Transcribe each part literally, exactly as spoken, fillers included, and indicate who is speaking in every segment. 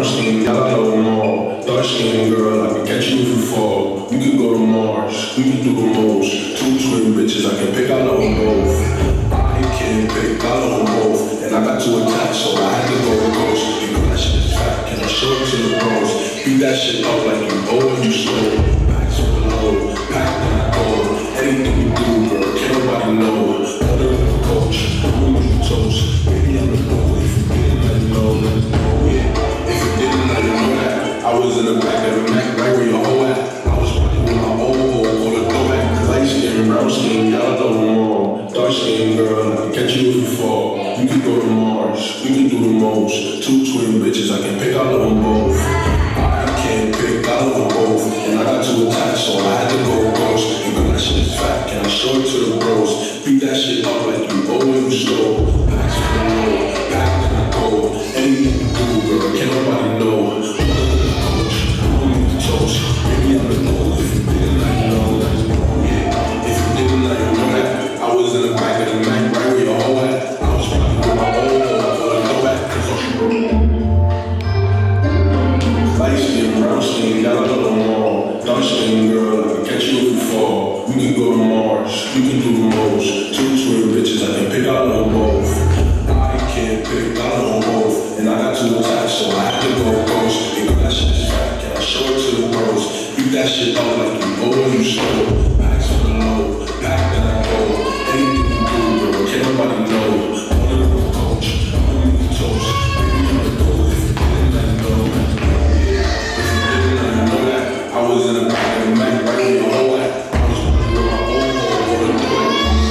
Speaker 1: skin, got a little more. Dark skin girl, I can catch you if you fall. We could go to Mars, we could do the most. Two twin bitches, I can pick, I love them both. I can't pick, I love them both. And I got too attached, so I had to go with ghost. You know that shit is fat, can I show it to the bros? Beat that shit up like you owe and you slow. Back to the low, back when I go. Anything you do, girl, can't nobody know. Order with a coach, room with the toast. Baby, I'm the know if you didn't let me know. Yeah, if you didn't let me know that. I was in the back of the Mac, right where your hoe at. I was running with my old hoe, or the throwback. Light skin, brown skin, y'all know them all. Dark skin girl, I can catch you if you fall. We can go to Mars, we can do the most. Two twin bitches, I can pick, I love them both. I can't pick, I love them both. And I got too attached, so I had to go ghost. And girl, that shit is fat, can I show it to the bros? Beat that shit up like you owe and you stole. Back to the low, back when I go. Anything you do, girl, can't nobody know. Baby, I'm the know if you didn't let me know. Yeah, if you didn't let me know that. I was in the back of the Mac, right where your hoe at. I was running with my old hoe, or the throwback. Light skin, brown skin, got a little more. Dark skin girl, I can catch you if you fall. We can go to Mars, we can do the most. Two twin bitches, I can pick, I love them both. I can't pick, I love them both. And I got too attached, so I had to go ghost. And girl, that shit is fat, can I show it to the bros? Beat that shit up like you owe and you stole. Back to the low, back then I go. Anything you do, girl, can't nobody know. Order with a coach, room with the toast. Baby, I'm the know if you didn't let me know. Yeah, if you didn't let me know that. I was in the back of the Mac, right where your hoe at. I was running with my old hoe, or the throwback.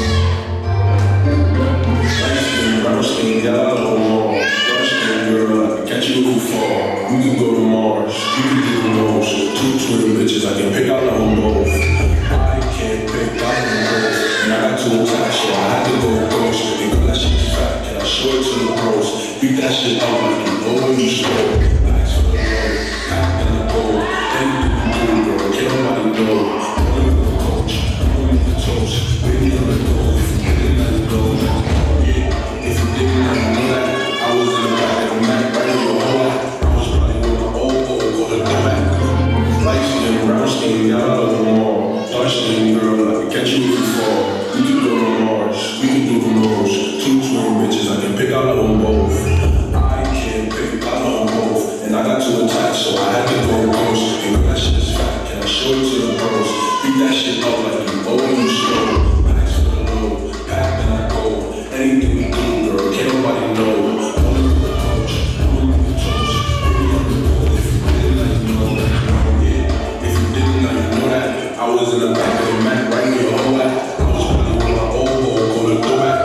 Speaker 1: Light skin, brown skin, got a little more. Dark skin girl, I can catch you if you fall. We can go to Mars, we can do the most. Two twin bitches, I can pick, I love them both. I can't pick, I love them both. And I got too attached, so I had to go ghost. And girl, that shit is fat, can I show it to the bros? Beat that shit up like you owe and you stole. Back to the low, back then I go. Anything you do, girl, can't nobody know. Order with a coach, room with the toast. Baby, I'm the know if you didn't let me know. Yeah, if you didn't let me know that. I was in the back of the Mac, right where your hoe at. I was running with my old hoe, or the throwback. Light skin, brown skin, got a little more. Dark skin girl, I can catch you if you fall. We can go to Mars, we can do the most. Two twin bitches, I can pick, I love them both. I can't pick, I love them both. And I got too attached, so I had to go ghost. And girl, that shit is fat, can I show it to the bros? Beat that shit up like you owe and you stole. Back to the low, back then I go. Anything we do, girl, can't nobody know. Order with a coach, room with the toast. Baby, I'm the know if you didn't let me know. Yeah, if you didn't let me know that. I was in the back of the Mac, right where your hoe at. I was running with my old hoe, or the throwback.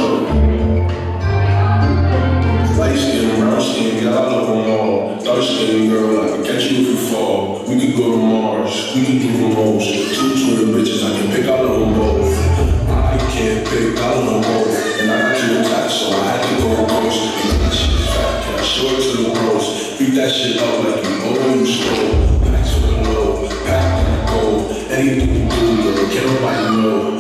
Speaker 1: Light skin, brown skin, got a love them all. Dark skin girl, I can catch you if you fall. We can go to Mars, we can do the most. Two twin bitches, I can pick, I love them both. I can't pick, I love them both. And I got too attached, so I had to go ghost. And that shit is fat, can I show it to the bros? Beat that shit up like you owe and you stole. Back to the low, back when I go. Anything you do, girl, can't nobody know.